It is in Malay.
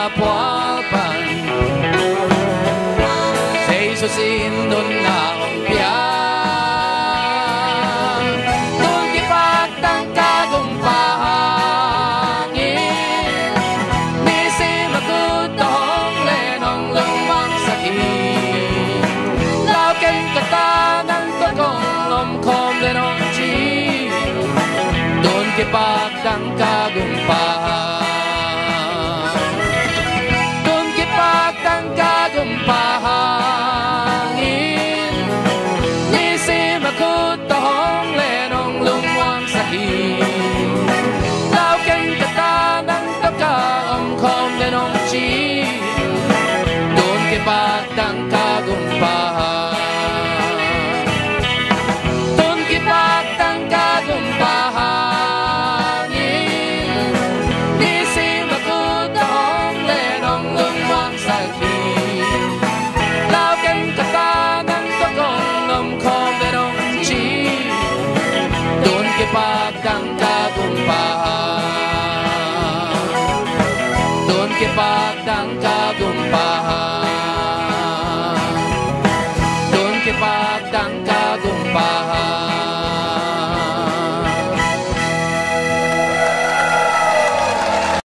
pualpan sa isusindon na umpiang doon kipagtang kagumpahangin nisi magutong lenong lumang sakit lauken katanang tokong omkom lenong chi doon kipagtang kagumpahangin pahangin nisi magutong lenong lumwang sakit lauken katanang taka omkom lenong chi doon kipagtang kagumpahan doon kipagtang kagumpahangin nisi magutong lenong lumwang sakit kipagtang kagumpahan doon kipagtang kagumpahan doon kipagtang kagumpahan